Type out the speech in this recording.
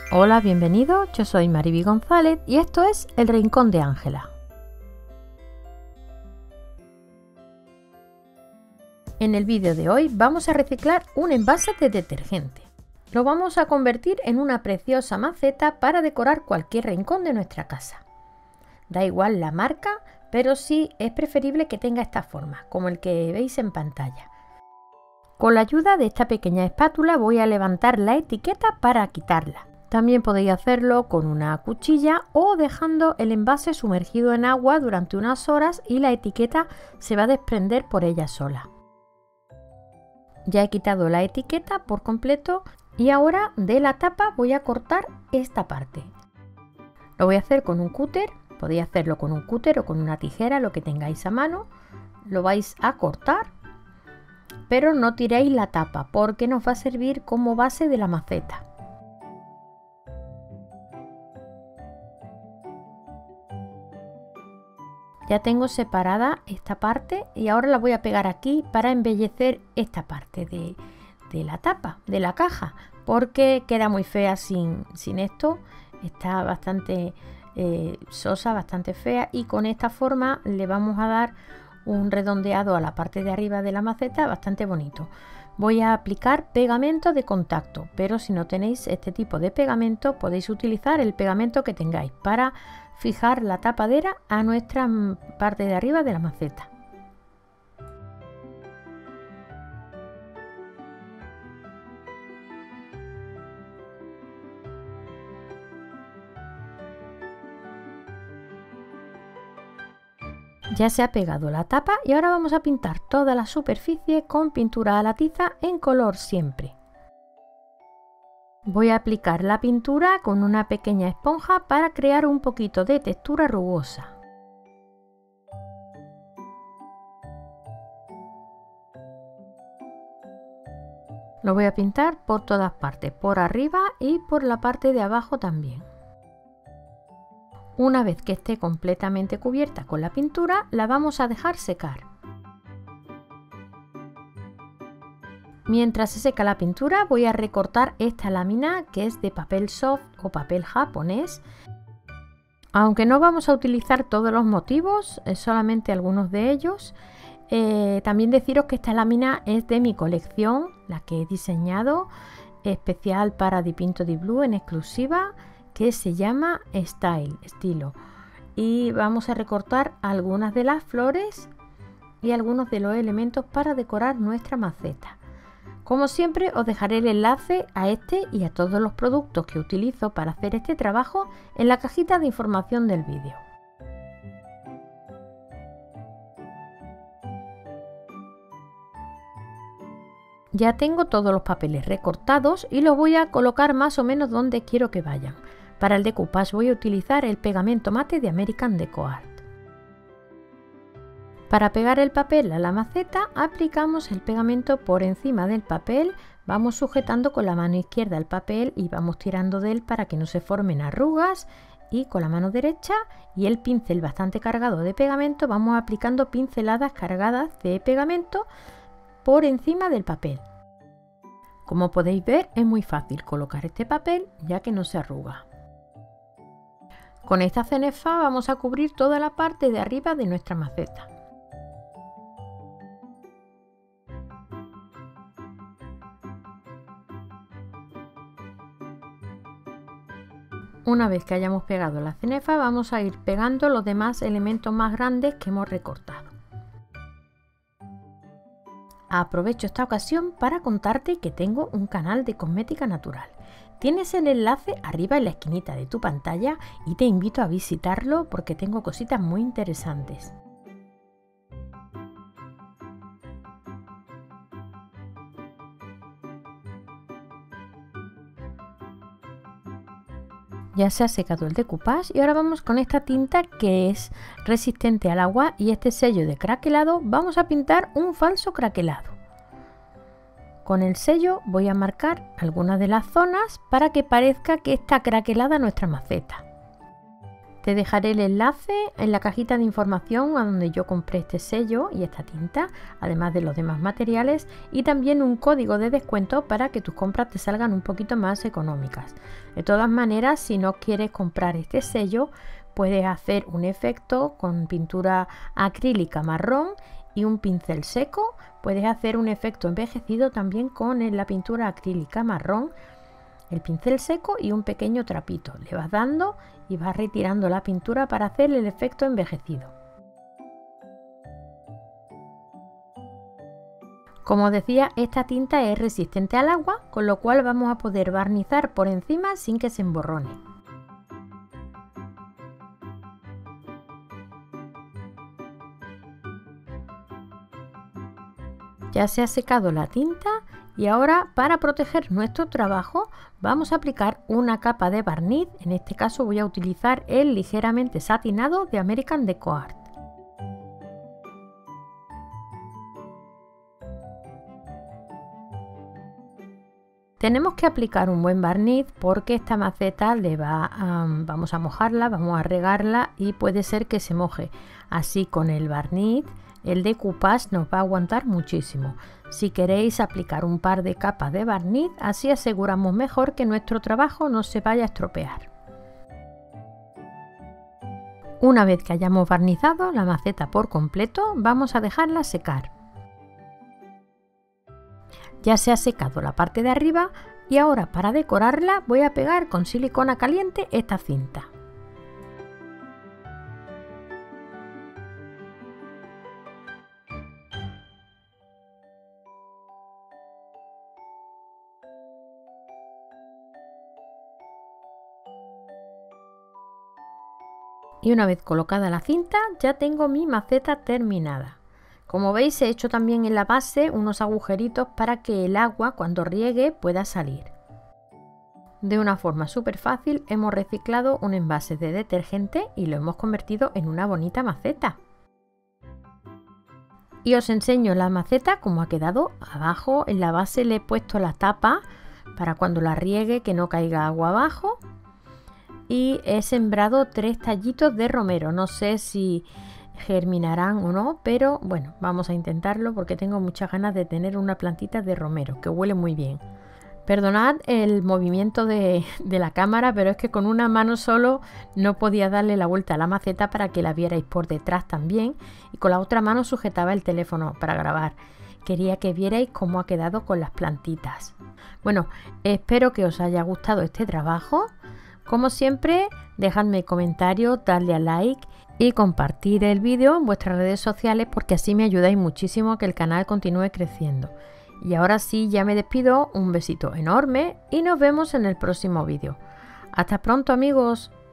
Hola, bienvenido, yo soy Mariby González y esto es El Rincón de Ángela. En el vídeo de hoy vamos a reciclar un envase de detergente. Lo vamos a convertir en una preciosa maceta para decorar cualquier rincón de nuestra casa. Da igual la marca, pero sí es preferible que tenga esta forma, como el que veis en pantalla. Con la ayuda de esta pequeña espátula voy a levantar la etiqueta para quitarla. También podéis hacerlo con una cuchilla o dejando el envase sumergido en agua durante unas horas y la etiqueta se va a desprender por ella sola. Ya he quitado la etiqueta por completo y ahora de la tapa voy a cortar esta parte. Lo voy a hacer con un cúter, podéis hacerlo con un cúter o con una tijera, lo que tengáis a mano. Lo vais a cortar, pero no tiréis la tapa porque nos va a servir como base de la maceta. Ya tengo separada esta parte y ahora la voy a pegar aquí para embellecer esta parte de la tapa, de la caja, porque queda muy fea sin esto. Está bastante sosa, bastante fea, y con esta forma le vamos a dar un redondeado a la parte de arriba de la maceta bastante bonito. Voy a aplicar pegamento de contacto, pero si no tenéis este tipo de pegamento podéis utilizar el pegamento que tengáis para fijar la tapadera a nuestra parte de arriba de la maceta. Ya se ha pegado la tapa y ahora vamos a pintar toda la superficie con pintura a la tiza en color siempre. Voy a aplicar la pintura con una pequeña esponja para crear un poquito de textura rugosa. Lo voy a pintar por todas partes, por arriba y por la parte de abajo también. Una vez que esté completamente cubierta con la pintura, la vamos a dejar secar. Mientras se seca la pintura, voy a recortar esta lámina que es de papel soft o papel japonés. Aunque no vamos a utilizar todos los motivos, solamente algunos de ellos. También deciros que esta lámina es de mi colección, la que he diseñado especial para Dipinto di Blu en exclusiva, que se llama Estilo. Y vamos a recortar algunas de las flores y algunos de los elementos para decorar nuestra maceta. Como siempre, os dejaré el enlace a este y a todos los productos que utilizo para hacer este trabajo en la cajita de información del vídeo. Ya tengo todos los papeles recortados y los voy a colocar más o menos donde quiero que vayan. Para el decoupage voy a utilizar el pegamento mate de American Deco Art. Para pegar el papel a la maceta, aplicamos el pegamento por encima del papel, vamos sujetando con la mano izquierda el papel y vamos tirando de él para que no se formen arrugas, y con la mano derecha y el pincel bastante cargado de pegamento vamos aplicando pinceladas cargadas de pegamento por encima del papel. Como podéis ver, es muy fácil colocar este papel ya que no se arruga. Con esta cenefa vamos a cubrir toda la parte de arriba de nuestra maceta. Una vez que hayamos pegado la cenefa, vamos a ir pegando los demás elementos más grandes que hemos recortado. Aprovecho esta ocasión para contarte que tengo un canal de cosmética natural. Tienes el enlace arriba en la esquinita de tu pantalla y te invito a visitarlo porque tengo cositas muy interesantes. Ya se ha secado el decoupage y ahora vamos con esta tinta que es resistente al agua y este sello de craquelado. Vamos a pintar un falso craquelado. Con el sello voy a marcar algunas de las zonas para que parezca que está craquelada nuestra maceta. Te dejaré el enlace en la cajita de información a donde yo compré este sello y esta tinta, además de los demás materiales, y también un código de descuento para que tus compras te salgan un poquito más económicas. De todas maneras, si no quieres comprar este sello, puedes hacer un efecto con pintura acrílica marrón y un pincel seco. Puedes hacer un efecto envejecido también con la pintura acrílica marrón, el pincel seco y un pequeño trapito. Le vas dando y vas retirando la pintura para hacer el efecto envejecido. Como decía, esta tinta es resistente al agua, con lo cual vamos a poder barnizar por encima sin que se emborrone. Ya se ha secado la tinta y ahora, para proteger nuestro trabajo, vamos a aplicar una capa de barniz. En este caso voy a utilizar el ligeramente satinado de American Deco Art. Tenemos que aplicar un buen barniz porque esta maceta vamos a mojarla, vamos a regarla y puede ser que se moje. Así, con el barniz, el decoupage nos va a aguantar muchísimo. Si queréis aplicar un par de capas de barniz, así aseguramos mejor que nuestro trabajo no se vaya a estropear. Una vez que hayamos barnizado la maceta por completo, vamos a dejarla secar. Ya se ha secado la parte de arriba y ahora, para decorarla, voy a pegar con silicona caliente esta cinta. Y una vez colocada la cinta, ya tengo mi maceta terminada. Como veis, he hecho también en la base unos agujeritos para que el agua, cuando riegue, pueda salir. De una forma súper fácil hemos reciclado un envase de detergente y lo hemos convertido en una bonita maceta. Y os enseño la maceta como ha quedado. Abajo en la base le he puesto la tapa para cuando la riegue que no caiga agua abajo. Y he sembrado 3 tallitos de romero. No sé si germinarán o no, pero bueno, vamos a intentarlo porque tengo muchas ganas de tener una plantita de romero que huele muy bien. Perdonad el movimiento de la cámara, pero es que con una mano solo no podía darle la vuelta a la maceta para que la vierais por detrás también, y con la otra mano sujetaba el teléfono para grabar. Quería que vierais cómo ha quedado con las plantitas. Bueno, espero que os haya gustado este trabajo. Como siempre, dejadme comentarios, darle a like y compartir el vídeo en vuestras redes sociales porque así me ayudáis muchísimo a que el canal continúe creciendo. Y ahora sí, ya me despido, un besito enorme y nos vemos en el próximo vídeo. Hasta pronto, amigos.